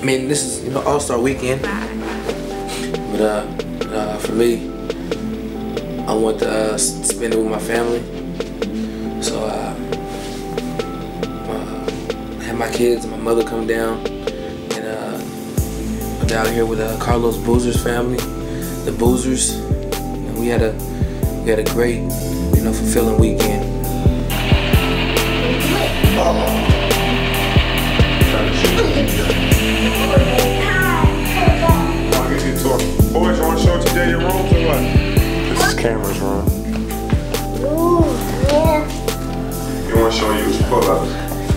mean, this is, you know, All-Star weekend. But for me, I want to spend it with my family. So I had my kids and my mother come down, and I'm down here with Carlos Boozer's family, the Boozers. You know, we had a great, you know, fulfilling weekend. Boys, you want to show today your rooms or what? This is Cameron's room. Ooh, yeah. You want to show you his pull-ups?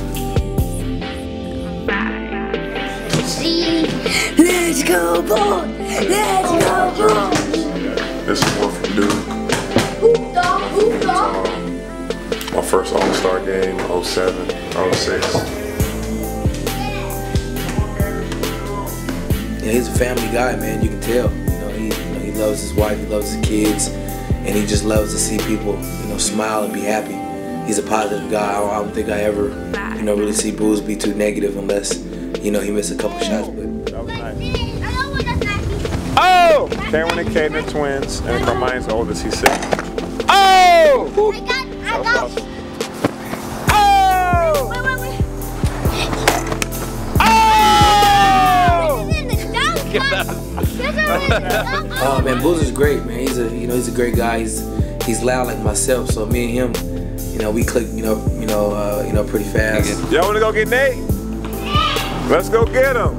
See, let's go, boy. Let's go, boy. This is one from Duke. Hoop dog, hoop dog. My first All-Star game, 07, 06. Yeah, he's a family guy, man. You can tell. He loves his wife, he loves his kids, and he just loves to see people, you know, smile and be happy. He's a positive guy. I don't think I ever, you know, really see Booz be too negative unless, you know, he missed a couple shots. But That was nice. Oh! Cameron and Caden are twins, and Carmine's the oldest. He's 6. Oh! I got. Awesome. Oh! Wait. oh man, Booz is great, man. He's a great guy. He's loud like myself, so me and him, you know, we click, you know, pretty fast. Y'all wanna go get Nate? Let's go get him.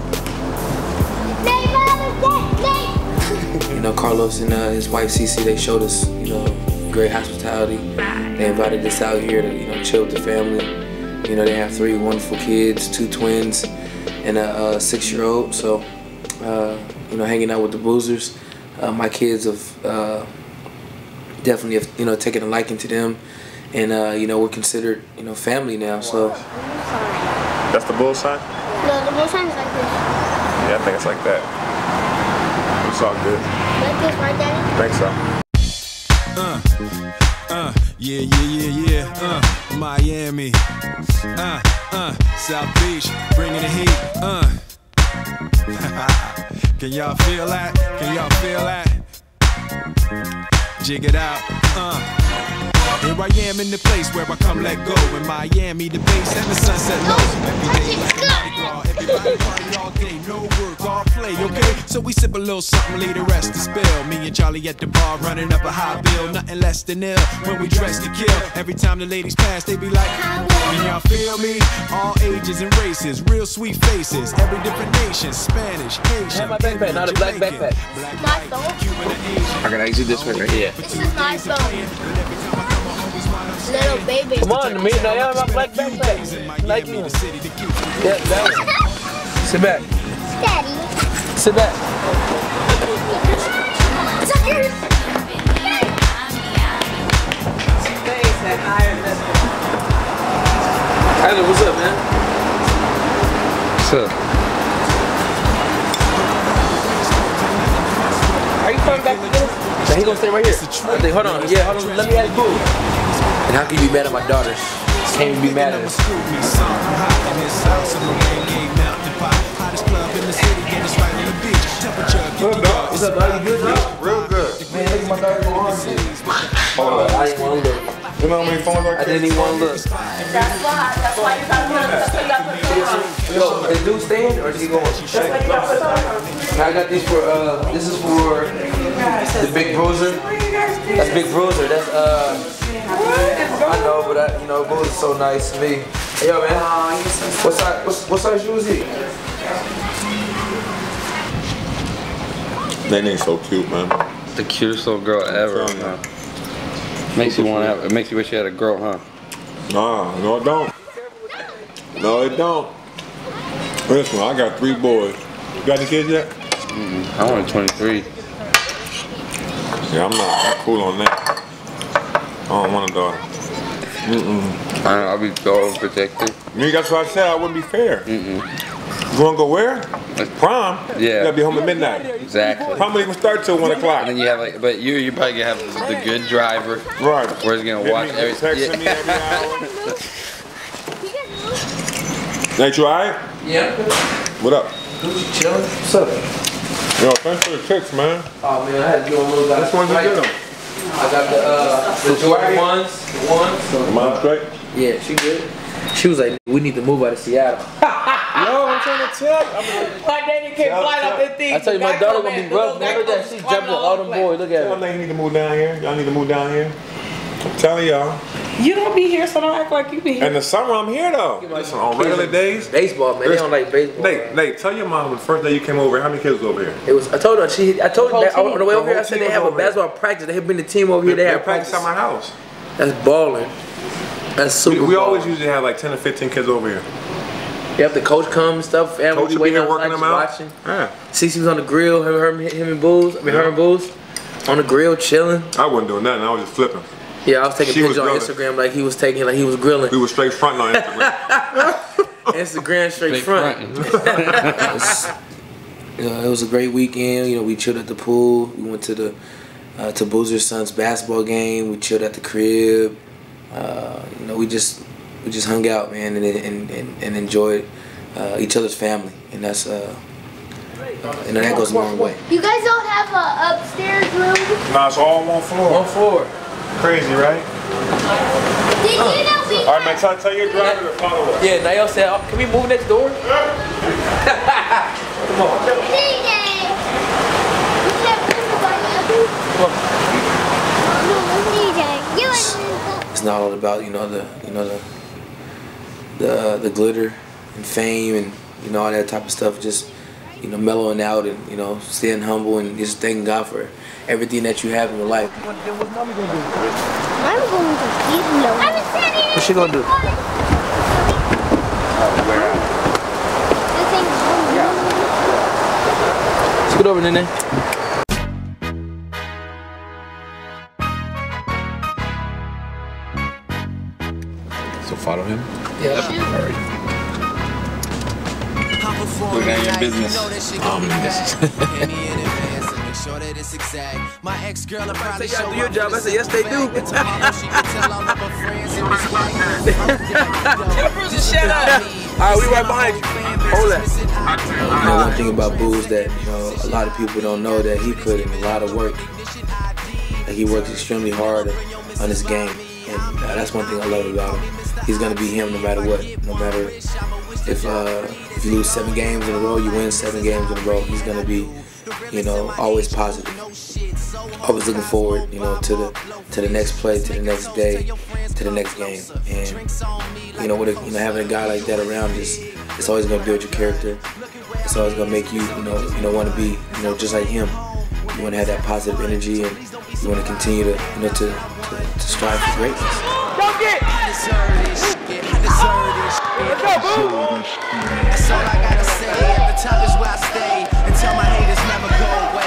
You know, Carlos and his wife Cece, they showed us, you know, great hospitality. They invited us out here to, you know, chill with the family. You know, they have 3 wonderful kids, 2 twins, and a 6-year-old. So, you know, hanging out with the Boozers, my kids have definitely, you know, taken a liking to them, and you know, we're considered, you know, family now. So. That's the bull sign? No, the bull sign is like this. Yeah, I think it's like that. It's all good. Like this, right, Daddy? Think so. Yeah. Miami. South Beach, bringing the heat. Can y'all feel that? Can y'all feel that? Jig it out. Here I am in the place where I come let go. In Miami, the base and the sunset low. Everybody party all day, no work, all play, okay? So we sip a little something, leave the rest to spill. Me and Charlie at the bar running up a high bill, nothing less than ill. When we dress to kill, every time the ladies pass, they be like, can y'all feel me? All ages and races, real sweet faces, every different nation, Spanish, Haitian. Have my backpack, not a black backpack. Nice though. I can exit this way right here. This is nice though. Little baby. Come on, me now. Yeah, my black backpack. Like you. Yeah, that one. Sit back. Daddy. Sit back. Tyler, what's up, man? What's up? Are you coming back to this? Now he gonna stay right here. Hold on. Yeah, hold on. Let me ask Boo. And how can you be mad at my daughters? Can't you be mad at us? What's up, What's up, dog? You good, bro? Real good. Man, look at my daughter's arm. Hold on. I didn't want to look. You know how many phones I I didn't even want to look. That's why you got to put it on. Yo, is dude staying or is he going? I got these for, this is for the Big Bruiser. That's Big Bruiser. That's, I know, but you know, Booz is so nice to me. Hey, yo, man. What size shoe is he? That ain't so cute, man. The cutest little girl ever. Huh? Makes you want to have. It makes you wish you had a girl, huh? Nah, no it don't. No it don't. Listen, I got 3 boys. You got any kids yet? I'm only 23. Yeah, I'm cool on that. I don't want a daughter. I'll be so overprotective. That's what I said. I wouldn't be fair. You wanna go where? Prom? Yeah. You gotta be home at midnight. Exactly. Prom doesn't even start till 1 o'clock. And then you have like, but you probably gonna have the good driver. Right. Where he's gonna watch everything. Texting me every hour. Nate, you alright? Yeah. What up? Gucci chillin'. What's up? Yo, thanks for the tips, man. Oh man, I had to do a little guy. Which ones you get them? I got the Jordan ones. The ones. Mom straight? Yeah, she good. She was like, we need to move out of Seattle. Yo, I'm trying to tell. My daddy can't fly up that thing. I tell you, my daughter gonna be rough. Remember that? She jumping all them boys. Look at Y'all her. niggas need to move down here. Y'all need to move down here. I'm telling y'all. You don't be here, so don't act like you be here. In the summer, I'm here though. Listen, on regular days. Baseball, man. They don't like baseball. Nate, tell your mom the first day you came over, how many kids was over here? It was. I told her. I told her that on the way over here. I said team they have a was over basketball practice. They have been the team over here. They have practice practice. at my house. That's balling. That's super. We always ballin'. usually have like 10 to 15 kids over here. You have the coach come and stuff. And Coach we will be here outside working them just out. watching. Yeah. Cece was on the grill. Him and Booze. Her and Booze on the grill chilling. I wasn't doing nothing. I was just flipping. Yeah, I was taking She pictures on was Instagram like he was grilling. We were straight fronting on Instagram. Instagram straight front. It was a great weekend. You know, we chilled at the pool. We went to the to Boozer's son's basketball game. We chilled at the crib. You know, we just hung out, man, and enjoyed each other's family, and that's and that goes a long way. You guys don't have a upstairs room? Nah, it's all one floor. One floor. Crazy, right? Did you know we All right, man, tell your driver to follow us. Yeah, Nael said, oh, can we move next door? Come on. DJ! You can't move Come on. DJ, you It's not all about the glitter and fame and all that type of stuff. Just mellowing out and staying humble and just thanking God for everything that you have in your life. I'm going to keep low. What's she gonna do? Scoot over, Nene. So follow him? Yeah. Put down your business. My ex-girl will probably Say y'all show do your up job. I said, yes, they do. Shut up. Alright, we right behind you. Hold that. One thing about Booze that a lot of people don't know, that he put in a lot of work. Like, he works extremely hard on his game, and that's one thing I love about him. He's gonna be him no matter what. No matter if you lose 7 games in a row, you win 7 games in a row. He's gonna be always positive, always looking forward, to the next play, to the next day, to the next game. And with having a guy like that around, it's always gonna build your character. It's always gonna make you want to be just like him. You want to have that positive energy, and you want to continue to strive for greatness. That's all I gotta say. At the top is where I stay, and tell my haters never go away.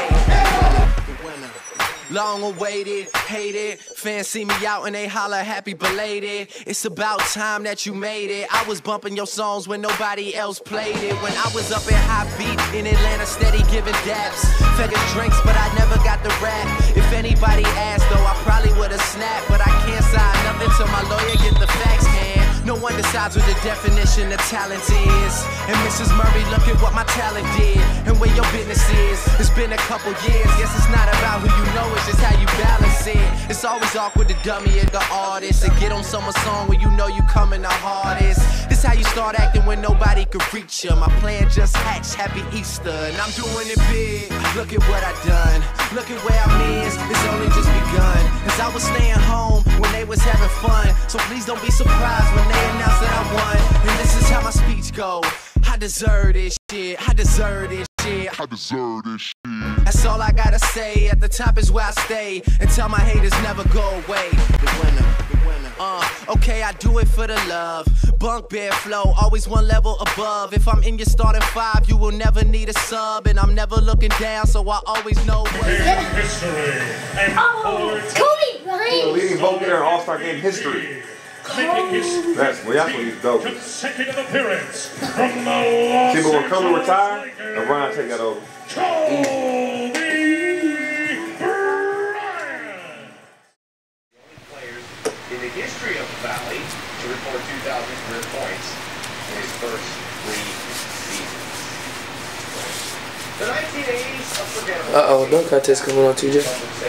Long awaited, hated, fans see me out and they holler happy belated. It's about time that you made it. I was bumping your songs when nobody else played it. When I was up in High Beach in Atlanta, steady giving daps. Figures drinks, but I never got the rap. If anybody asked though, I probably would've snapped. But I can't sign nothing till my lawyer get the facts, man. No one decides what the definition of talent is. And Mrs. Murray, look at what my talent did and where your business is. It's been a couple years, guess it's not about who you know, it's just how you balance it. It's always awkward to dummy and the artist and get on someone's song when you know you coming the hardest. This how you start acting when nobody could reach you. My plan just hatched, happy Easter, and I'm doing it big. Look at what I done, look at where I'm in, it's only just begun. Cause I was staying home when they was having fun, so please don't be surprised when they announce that I won. And this is how my speech go. I deserve this shit, I deserve this shit, I deserve this shit. That's all I gotta say, at the top is where I stay, and tell my haters never go away. The winner, the winner. Okay, I do it for the love. Bunk bed flow, always one level above. If I'm in your starting 5, you will never need a sub. And I'm never looking down, so I always know what. History and Kobe Bryant. Leading vote getter in All-Star Game history. That's what he's dope. consecutive appearance from the See, but when Kobe retired, LeBron take that over. Kobe Bryant. Players in the history of the Valley to record 2,000 career points in his first 3 seasons. Uh-oh, dunk contest coming on, TJ. One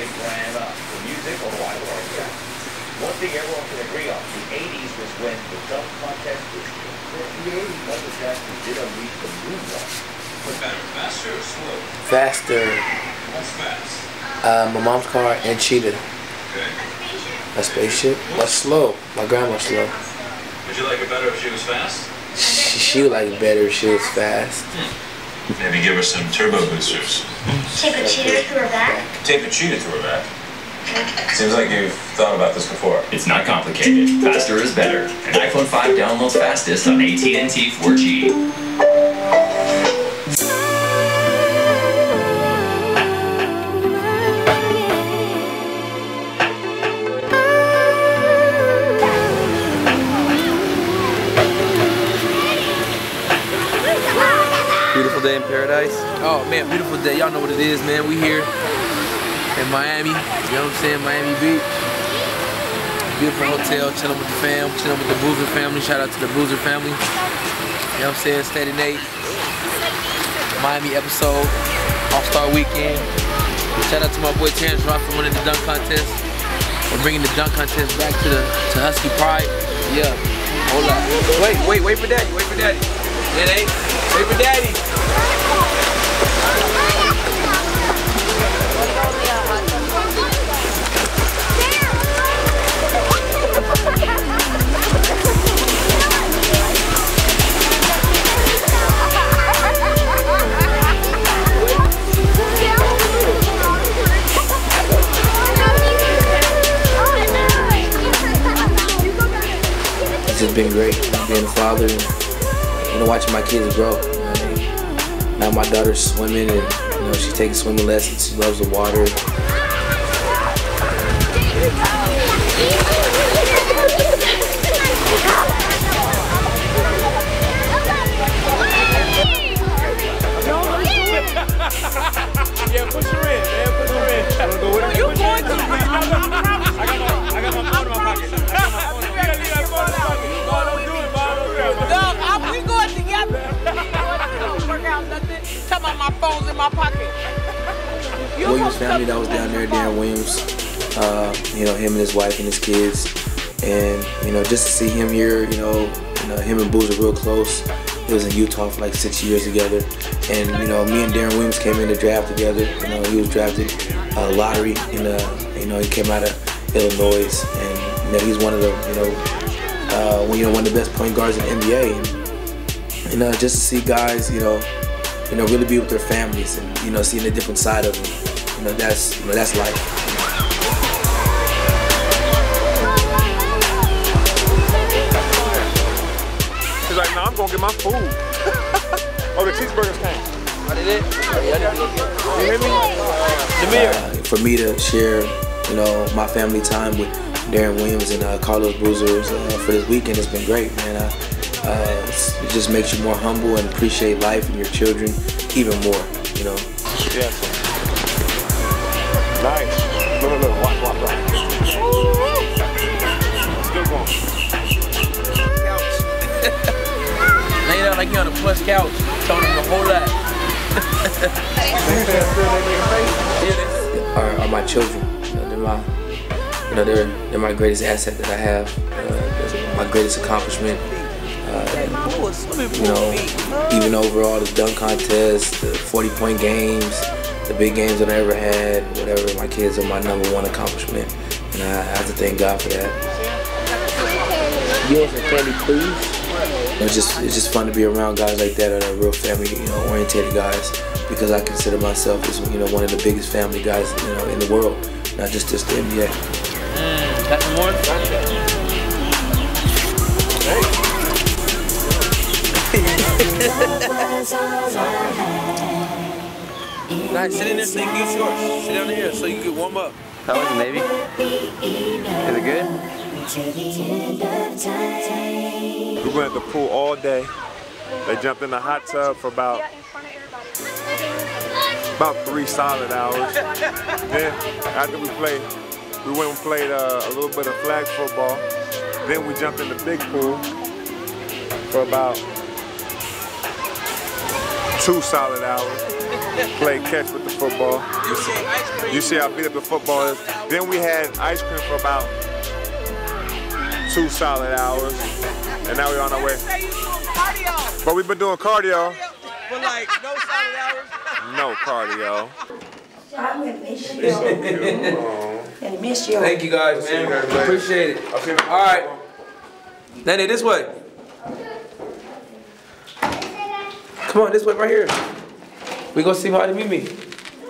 thing everyone can agree on, the 80s was when the dunk contest was created. Michael Jackson did unleash the moonwalk. What's better, faster or slow? Faster. What's fast? My mom's car and Cheetah. Okay. A spaceship? What's slow? My grandma's slow. Would you like it better if she was fast? She would like it better if she was fast. Maybe give her some turbo boosters. Tape a cheater to her back. Tape a cheetah to her back. Seems like you've thought about this before. It's not complicated. Faster is better. An iPhone 5 downloads fastest on AT&T 4G. Beautiful day in paradise. Oh man, beautiful day. Y'all know what it is, man. We here in Miami. You know what I'm saying? Miami Beach. Beautiful hotel, chilling with the fam, chilling with the Boozer family. Shout out to the Boozer family. You know what I'm saying? Steady Nate. Miami episode. All-Star Weekend. Shout out to my boy Terrence Ross for winning the dunk contest. We're bringing the dunk contest back to Husky Pride. Yeah. Hold up. Wait for daddy. Wait for daddy. Yeah, Nate. Wait for daddy. It's just been great being a father and watching my kids grow. Now my daughter's swimming and she's taking swimming lessons. She loves the water. Yeah, push her in, man. Push her in. You going to? I got my phone in my pocket. We going together. Don't work out nothing. Talk about my phone's in my pocket. Williams family that was down there, Darren Williams, him and his wife and his kids, and just to see him here, him and Boozer real close. He was in Utah for like 6 years together, and me and Darren Williams came in the draft together. He was drafted lottery, and he came out of Illinois, and he's one of the one of the best point guards in the NBA. And just to see guys, really be with their families and seeing a different side of them, that's life. He's like, no, I'm gonna get my food. Oh, the cheeseburgers came. I did it. You hear me? For me to share, my family time with Darren Williams and Carlos Boozer for this weekend has been great, man. It just makes you more humble and appreciate life and your children even more, Yes. Nice. Look, watch. Good one. Laying out like you're on a plush couch, telling them the whole lot. Are my children. They're my greatest asset that I have. My greatest accomplishment. Even overall the dunk contest, the 40-point games, the big games that I ever had, whatever, my kids are my #1 accomplishment, and I have to thank God for that. You want some candy, please? It's just fun to be around guys like that, that are real family, oriented guys, because I consider myself as one of the biggest family guys, in the world, not just the NBA. Got some more? Nice, sit in there so you can get yours. Sit down here so you can warm up. How was it, Navy? Is it good? We went at the pool all day. They jumped in the hot tub for about 3 solid hours. Then, after we went and played a little bit of flag football. Then we jumped in the big pool for about 2 solid hours. Play catch with the football. You see how beat up the football is. Then we had ice cream for about 2 solid hours. And now we're on our way. But we've been doing cardio. But like, no solid hours? No cardio. I'm gonna miss you. Gonna miss you. Thank you guys, man. Appreciate it. All right. Nanny, this way. Come on, this way right here. We gonna see how to meet me.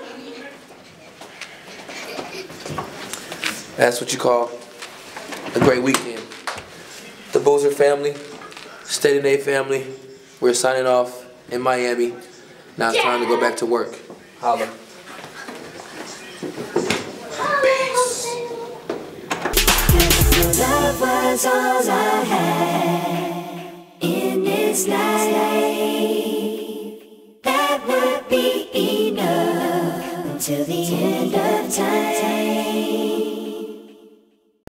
That's what you call a great weekend. The Boozer family, State and A family, we're signing off in Miami. Now it's time to go back to work. Holla. Love was all I had in this life. That would be enough until the end of time.